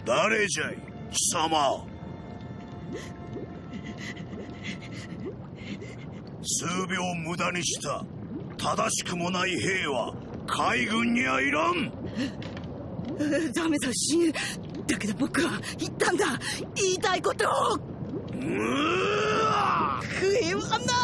誰じゃい貴様。数秒無駄にした正しくもない兵は海軍にはいらん。 ダメだ死ぬ。だけど僕は言ったんだ、言いたいことを。悔いはない。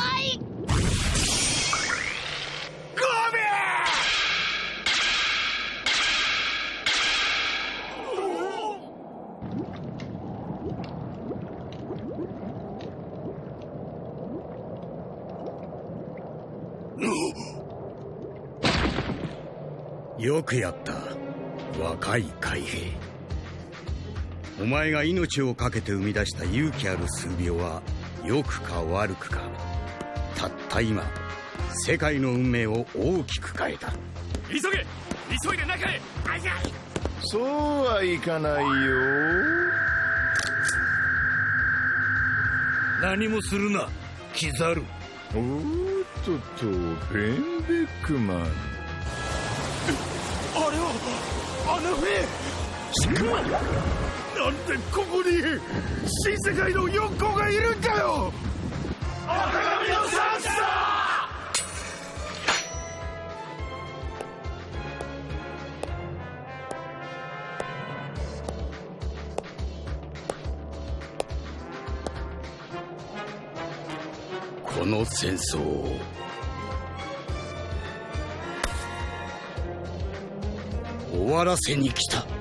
よくやった、若い海兵。お前が命を懸けて生み出した勇気ある数秒は良くか悪くか、たった今世界の運命を大きく変えた。 急いで中へ。 そうはいかないよ。 何もするなキザル。 おーっとベンベックマン。 あれはあの兵。なんでここに新世界の四皇がいるんだよ。赤髪のサンスだ。 この戦争を終わらせに来た。